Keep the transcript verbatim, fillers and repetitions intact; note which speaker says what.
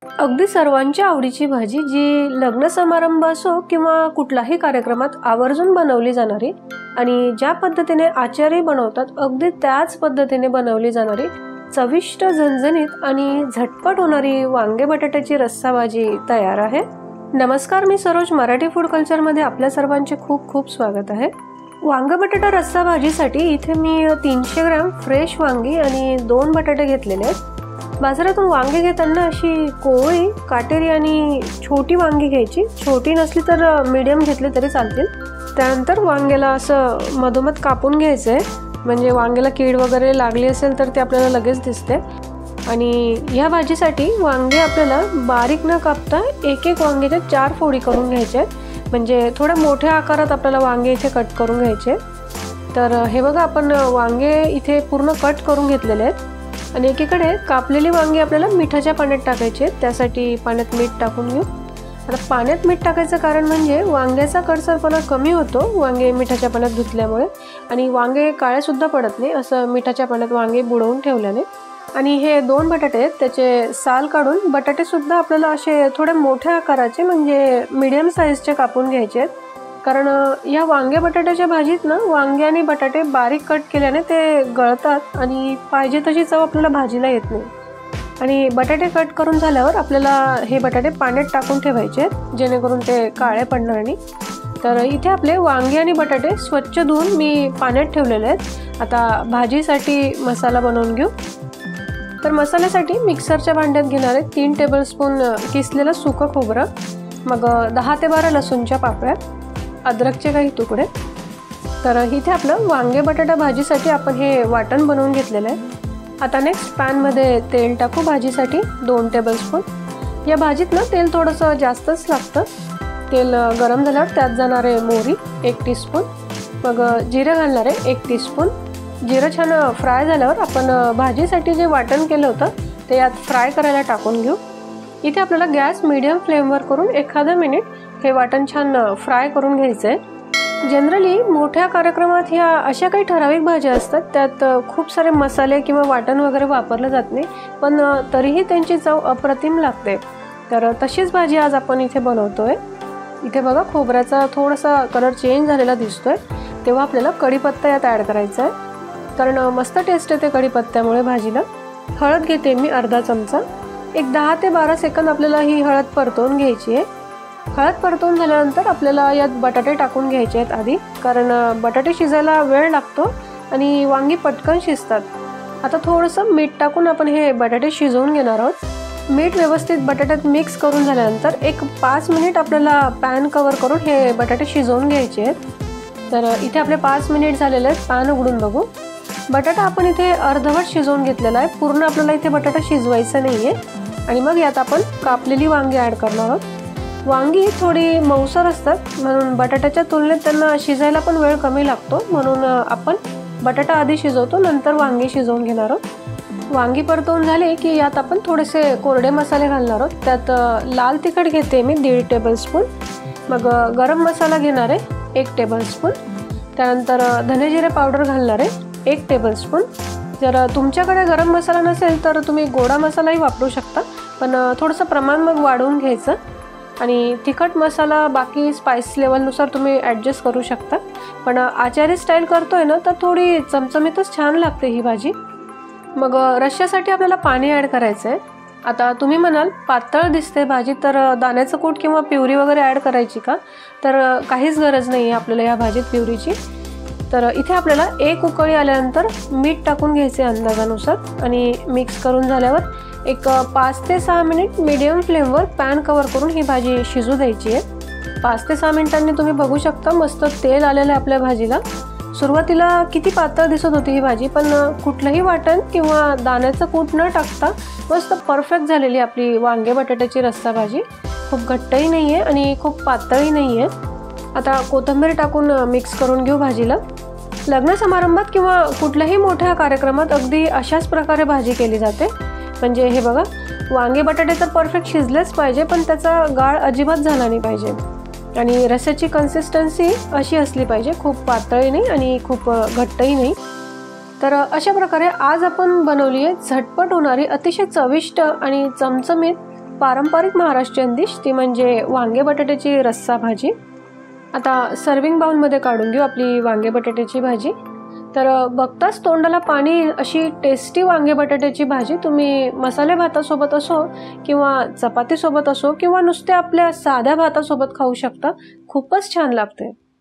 Speaker 1: अगदी सर्वांच्या आवडीची भाजी जी लग्न समारंभ असो किंवा कुठलाही कार्यक्रमात आवर्जून बनवली जाणारी आणि ज्या पद्धतीने आचारी बनवतात अगदी त्याच पद्धतीने बनवली जाणारी चविष्ट, झणझणीत आणि झटपट होणारी वांगे बटाट्याची रस्सा भाजी तयार आहे। नमस्कार, मी सरोज, मराठी फूड कल्चर मध्ये आपल्या सर्वांचे खूप खूप स्वागत आहे। वांगे बटाटा रस्सा भाजीसाठी इथे मी तीनशे ग्रॅम फ्रेश वांगी आणि दोन बटाटे घेतलेले आहेत। बाजारातून वांगे घेताना अशी कोवळी, काटेरी आणि छोटी वांगी घ्यायची। छोटी नसली तर मीडियम घेतली तरी चालतील। त्यानंतर वांग्याला असं मधोमध कापून घ्यायचं आहे, म्हणजे वांग्याला कीड वगैरे लागली असेल तर ते आपल्याला लगेच दिसते। आणि ह्या भाजीसाठी वांगे आपल्याला बारीक न कापता एक एक वांग्याच्या चार फोडी करून घ्यायचे, म्हणजे थोड्या मोठ्या आकारात आपल्याला वांगे इथे कट करून घ्यायचे। तर हे बघा, आपण वांगे इथे पूर्ण कट करून घेतलेले आहेत आणि एकीकडे कापलेली वांगी आपल्याला मिठाच्या पाण्यात टाकायचे। त्यासाठी पाण्यात मीठ टाकून घेऊ। आता पाण्यात मीठ टाकायचं कारण म्हणजे वांग्याचा कडसरपणा कमी होतो वांगे मिठाच्या पाण्यात धुतल्यामुळे, आणि वांगे काळे सुद्धा पडत नाही असं मिठाच्या पाण्यात वांगे बुडवून ठेवल्याने। आणि हे दोन बटाटे आहेत, त्याचे साल काढून बटाटे सुद्धा आपल्याला असे थोड्या मोठ्या आकाराचे म्हणजे मीडियम साईजचे कापून घ्यायचे आहेत, कारण या वांगे बटाट्याच्या भाजीत ना वांगे आणि बटाटे बारीक कट केल्याने ते गळतात आणि पाहिजे तशी चव आपल्याला भाजीला येत नाही। आणि बटाटे कट करून झाल्यावर आपल्याला हे बटाटे पाण्यात टाकून ठेवायचे आहेत, जेणेकरून ते काळे पडणार नाही। तर इथे आपले वांगे आणि बटाटे स्वच्छ धुवून मी पाण्यात ठेवलेले आहेत। आता भाजीसाठी मसाला बनवून घेऊ। तर मसाल्यासाठी मिक्सरच्या भांड्यात घेणार आहे तीन टेबलस्पून किसलेलं सुकं खोबरं, मग दहा ते बारा लसूणच्या पाकळ्या, अद्रकचे काही तुकडे। तर इथे आपलं वांगे बटाटा भाजीसाठी आपण हे वाटण बनवून घेतलेलं आहे। आता नेक्स्ट पॅनमध्ये तेल टाकू भाजीसाठी दोन टेबलस्पून। या भाजीत ना तेल थोडंसं जास्तच लागतं। तेल गरम झाल्यावर त्यात जाणार आहे मोहरी एक टीस्पून, मग जिरं घालणार आहे एक टीस्पून। जिरं छान फ्राय झाल्यावर आपण भाजीसाठी जे वाटण केलं होतं ते यात फ्राय करायला टाकून घेऊ। इथे आपल्याला गॅस मीडियम फ्लेमवर करून एखादा मिनिट हे वाटण छान फ्राय करून घ्यायचं आहे। जनरली मोठ्या कार्यक्रमात ह्या अशा काही ठराविक भाज्या असतात, त्यात खूप सारे मसाले किंवा वाटण वगैरे वापरलं जात नाही, पण तरीही त्यांची चव अप्रतिम लागते। तर तशीच भाजी आज आपण इथे बनवतोय। इथे बघा, खोबऱ्याचा थोडासा कलर चेंज झालेला दिसतोय, तेव्हा आपल्याला कढीपत्ता यात ॲड करायचा आहे, कारण मस्त टेस्ट येते कढीपत्त्यामुळे भाजीला। हळद घेते मी अर्धा चमचा। एक दहा ते बारा सेकंद आपल्याला ही हळद परतवून घ्यायची आहे। हळद परतवून झाल्यानंतर आपल्याला यात बटाटे टाकून घ्यायचे आहेत आधी, कारण बटाटे शिजायला वेळ लागतो आणि वांगी पटकन शिजतात। आता थोडंसं मीठ टाकून आपण हे बटाटे शिजवून घेणार आहोत। मीठ व्यवस्थित बटाट्यात मिक्स करून झाल्यानंतर एक पाच मिनिट आपल्याला पॅन कव्हर करून हे बटाटे शिजवून घ्यायचे आहेत। तर इथे आपले पाच मिनिट झालेले आहेत। पॅन उघडून बघू। बटाटा आपण इथे अर्धवट शिजवून घेतलेला आहे, पूर्ण आपल्याला इथे बटाटा शिजवायचा नाही आहे। आणि मग यात आपण कापलेली वांगी ॲड करणार आहोत। वांगी थोडी मऊसर असतात, म्हणून बटाट्याच्या तुलनेत त्यांना शिजायला पण वेळ कमी लागतो, म्हणून आपण बटाटा आधी शिजवतो, नंतर वांगी शिजवून घेणार आहोत। वांगी परतवून झाले की यात आपण थोडेसे कोरडे मसाले घालणार आहोत। त्यात लाल तिखट घेते मी दीड टेबलस्पून, मग गरम मसाला घेणार आहे एक टेबलस्पून, त्यानंतर धने जिरे पावडर घालणार आहे एक टेबलस्पून। जर तुमच्याकडे गरम मसाला नसेल तर तुम्ही गोडा मसालाही वापरू शकता, पण थोडंसं प्रमाण मग वाढवून घ्यायचं। आणि तिखट मसाला बाकी स्पाइस लेवलनुसार तुम्ही ॲडजस्ट करू शकता, पण आचारी स्टाईल करतोय ना तर थोडी चमचमीतच छान लागते ही भाजी। मग रश्श्यासाठी आपल्याला पाणी ॲड करायचं आहे। आता तुम्ही म्हणाल पातळ दिसते भाजी, तर दाण्याचं कूट किंवा प्युरी वगैरे ॲड करायची का? तर काहीच गरज नाही आहे आपल्याला या भाजीत प्युरीची। तर इथे आपल्याला एक उकळी आल्यानंतर मीठ टाकून घ्यायचे अंदाजानुसार आणि मिक्स करून झाल्यावर एक पाच ते सहा मिनिट मीडियम फ्लेमवर पॅन कव्हर करून ही भाजी शिजू द्यायची आहे। पाच ते सहा मिनिटांनी तुम्ही बघू शकता मस्त तेल आलेलं आहे आपल्या भाजीला। सुरुवातीला किती पातळ दिसत होती ही भाजी, पण कुठलंही वाटण किंवा दाण्याचं कूट न टाकता मस्त परफेक्ट झालेली आपली वांगे बटाट्याची रस्सा भाजी। खूप घट्टही नाही आहे आणि खूप पातळही नाही आहे। आता कोथिंबीर टाकून मिक्स करून घेऊ भाजीला। लग्न समारंभात किंवा कुठल्याही मोठ्या कार्यक्रमात अगदी अशाच प्रकारे भाजी केली जाते। म्हणजे हे बघा, वांगे बटाटे तर परफेक्ट शिजलेच पाहिजे, पण त्याचा गाळ अजिबात झाला नाही पाहिजे आणि रस्स्याची कन्सिस्टन्सी अशी असली पाहिजे, खूप पातळही नाही आणि खूप घट्टही नाही। तर अशा प्रकारे आज आपण बनवली आहे झटपट होणारी अतिशय चविष्ट आणि चमचमीत पारंपरिक महाराष्ट्रीयन डिश ती म्हणजे वांगे बटाट्याची रस्सा भाजी। आता सर्विंग बाउलमध्ये काढून घेऊ आपली वांगे बटाट्याची भाजी। तर बघताच तोंडाला पाणी अशी टेस्टी वांगे बटाट्याची भाजी तुम्ही मसाले भातासोबत असो किंवा चपातीसोबत असो किंवा नुसते आपल्या साध्या भातासोबत खाऊ शकता। खूपच छान लागते।